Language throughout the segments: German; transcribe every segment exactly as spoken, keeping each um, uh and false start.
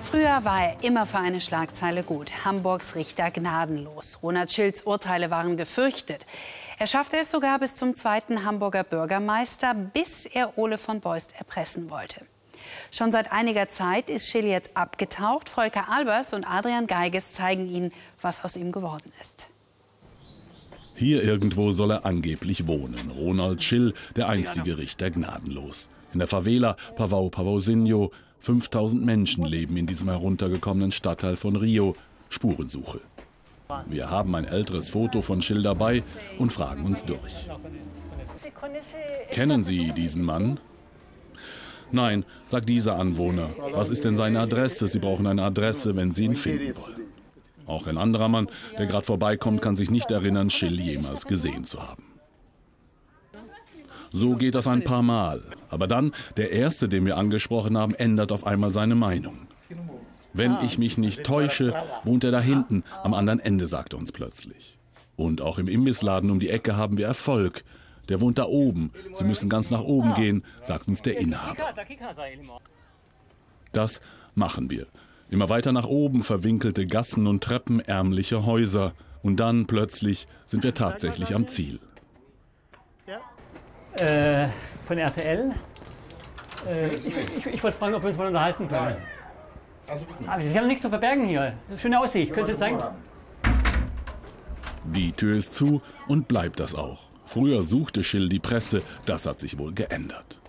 Früher war er immer für eine Schlagzeile gut. Hamburgs Richter Gnadenlos. Ronald Schills Urteile waren gefürchtet. Er schaffte es sogar bis zum zweiten Hamburger Bürgermeister, bis er Ole von Beust erpressen wollte. Schon seit einiger Zeit ist Schill jetzt abgetaucht. Volker Albers und Adrian Geiges zeigen Ihnen, was aus ihm geworden ist. Hier irgendwo soll er angeblich wohnen. Ronald Schill, der einstige Richter Gnadenlos. In der Favela Pavão Pavãozinho. fünftausend Menschen leben in diesem heruntergekommenen Stadtteil von Rio. Spurensuche. Wir haben ein älteres Foto von Schill dabei und fragen uns durch. Kennen Sie diesen Mann? Nein, sagt dieser Anwohner. Was ist denn seine Adresse? Sie brauchen eine Adresse, wenn Sie ihn finden wollen. Auch ein anderer Mann, der gerade vorbeikommt, kann sich nicht erinnern, Schill jemals gesehen zu haben. So geht das ein paar Mal. Aber dann, der Erste, den wir angesprochen haben, ändert auf einmal seine Meinung. Wenn ich mich nicht täusche, wohnt er da hinten, am anderen Ende, sagt er uns plötzlich. Und auch im Imbissladen um die Ecke haben wir Erfolg. Der wohnt da oben. Sie müssen ganz nach oben gehen, sagt uns der Inhaber. Das machen wir. Immer weiter nach oben, verwinkelte Gassen und Treppen, ärmliche Häuser. Und dann plötzlich sind wir tatsächlich am Ziel. Äh, von R T L. Äh, ich, ich, ich wollte fragen, ob wir uns mal unterhalten können. Also, aber Sie haben nichts zu verbergen hier. Schöne Aussicht. Könnt ihr zeigen? Die Tür ist zu und bleibt das auch. Früher suchte Schill die Presse, das hat sich wohl geändert.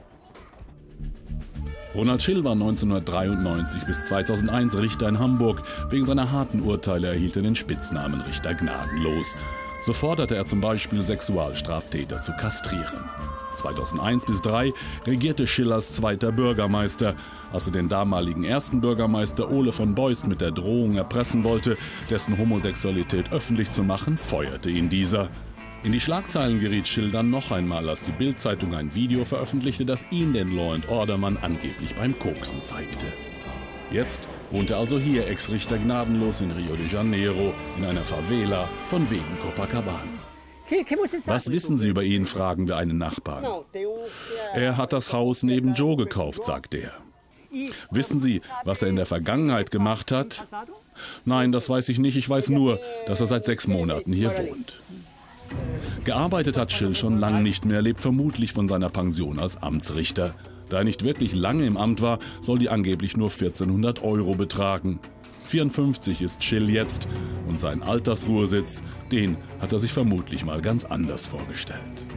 Ronald Schill war neunzehnhundertdreiundneunzig bis zweitausendeins Richter in Hamburg. Wegen seiner harten Urteile erhielt er den Spitznamen Richter Gnadenlos. So forderte er zum Beispiel, Sexualstraftäter zu kastrieren. zweitausendeins bis zweitausenddrei regierte Schill als zweiter Bürgermeister. Als er den damaligen ersten Bürgermeister Ole von Beust mit der Drohung erpressen wollte, dessen Homosexualität öffentlich zu machen, feuerte ihn dieser. In die Schlagzeilen geriet Schill dann noch einmal, als die Bild-Zeitung ein Video veröffentlichte, das ihn, den Law-and-Order-Mann, angeblich beim Koksen zeigte. Jetzt wohnt er also hier, Ex-Richter Gnadenlos, in Rio de Janeiro, in einer Favela von wegen Copacabana. Was wissen Sie über ihn, fragen wir einen Nachbarn. Er hat das Haus neben Joe gekauft, sagt er. Wissen Sie, was er in der Vergangenheit gemacht hat? Nein, das weiß ich nicht. Ich weiß nur, dass er seit sechs Monaten hier wohnt. Gearbeitet hat Schill schon lange nicht mehr, lebt vermutlich von seiner Pension als Amtsrichter. Da er nicht wirklich lange im Amt war, soll die angeblich nur vierzehnhundert Euro betragen. vierundfünfzig ist Schill jetzt und seinen Altersruhesitz, den hat er sich vermutlich mal ganz anders vorgestellt.